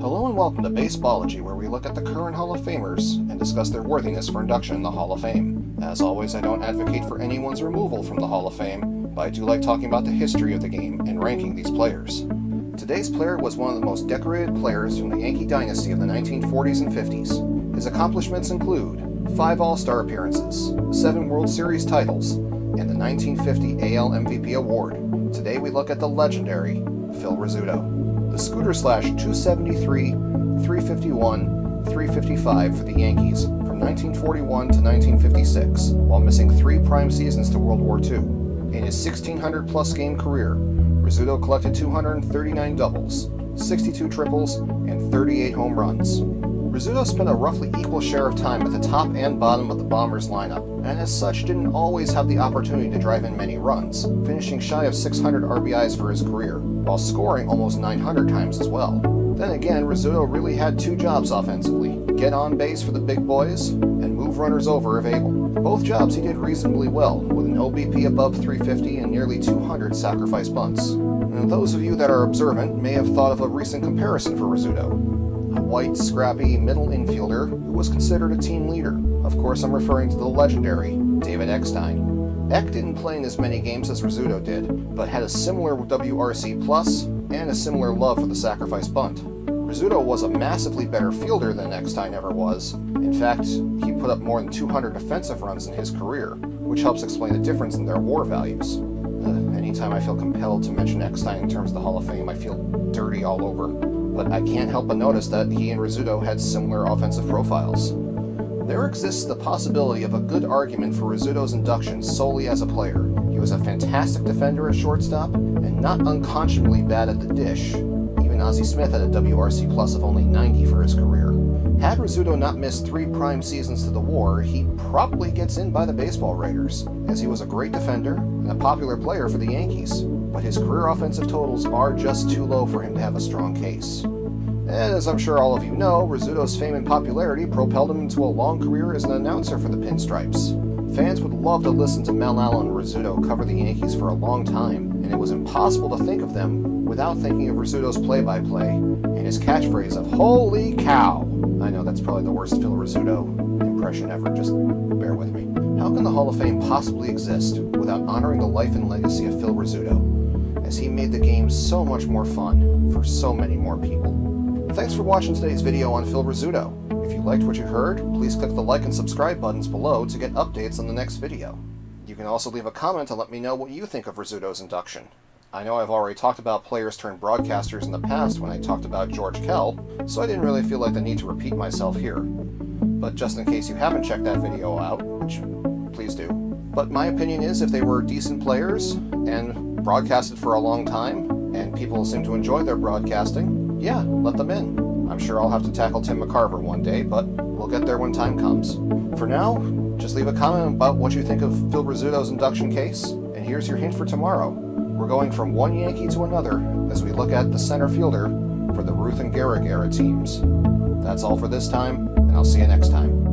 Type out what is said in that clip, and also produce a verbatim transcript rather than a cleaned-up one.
Hello and welcome to Baseballology, where we look at the current Hall of Famers and discuss their worthiness for induction in the Hall of Fame. As always, I don't advocate for anyone's removal from the Hall of Fame, but I do like talking about the history of the game and ranking these players. Today's player was one of the most decorated players from the Yankee dynasty of the nineteen forties and fifties. His accomplishments include five All-Star appearances, seven World Series titles, and the nineteen fifty A L M V P award. Today we look at the legendary Phil Rizzuto. The Scooter Slash two seventy-three, three fifty-one, three fifty-five for the Yankees from nineteen forty-one to nineteen fifty-six, while missing three prime seasons to World War Two. In his sixteen hundred plus game career, Rizzuto collected two hundred thirty-nine doubles, sixty-two triples, and thirty-eight home runs. Rizzuto spent a roughly equal share of time at the top and bottom of the Bombers lineup, and as such didn't always have the opportunity to drive in many runs, finishing shy of six hundred R B Is for his career, while scoring almost nine hundred times as well. Then again, Rizzuto really had two jobs offensively: get on base for the big boys, and move runners over if able. Both jobs he did reasonably well, with an O B P above three fifty and nearly two hundred sacrifice bunts. And those of you that are observant may have thought of a recent comparison for Rizzuto. A white, scrappy middle infielder who was considered a team leader. Of course, I'm referring to the legendary David Eckstein. Eck didn't play in as many games as Rizzuto did, but had a similar W R C plus and a similar love for the sacrifice bunt. Rizzuto was a massively better fielder than Eckstein ever was. In fact, he put up more than two hundred defensive runs in his career, which helps explain the difference in their WAR values. Uh, anytime I feel compelled to mention Eckstein in terms of the Hall of Fame, I feel dirty all over. But I can't help but notice that he and Rizzuto had similar offensive profiles. There exists the possibility of a good argument for Rizzuto's induction solely as a player. He was a fantastic defender at shortstop, and not unconscionably bad at the dish. Even Ozzie Smith had a W R C plus of only ninety for his career. Had Rizzuto not missed three prime seasons to the WAR, he probably gets in by the baseball writers, as he was a great defender and a popular player for the Yankees. But his career offensive totals are just too low for him to have a strong case. And as I'm sure all of you know, Rizzuto's fame and popularity propelled him into a long career as an announcer for the Pinstripes. Fans would love to listen to Mel Allen and Rizzuto cover the Yankees for a long time, and it was impossible to think of them without thinking of Rizzuto's play-by-play and his catchphrase of "Holy cow!" I know that's probably the worst Phil Rizzuto impression ever, just bear with me. How can the Hall of Fame possibly exist without honoring the life and legacy of Phil Rizzuto, as he made the game so much more fun for so many more people? Thanks for watching today's video on Phil Rizzuto. If you liked what you heard, please click the like and subscribe buttons below to get updates on the next video. You can also leave a comment to let me know what you think of Rizzuto's induction. I know I've already talked about players turned broadcasters in the past when I talked about George Kell, so I didn't really feel like the need to repeat myself here. But just in case you haven't checked that video out, which please do. But my opinion is if they were decent players and broadcasted for a long time, and people seem to enjoy their broadcasting, yeah, let them in. I'm sure I'll have to tackle Tim McCarver one day, but we'll get there when time comes. For now, just leave a comment about what you think of Phil Rizzuto's induction case, and here's your hint for tomorrow. We're going from one Yankee to another as we look at the center fielder for the Ruth and Gehrig era teams. That's all for this time, and I'll see you next time.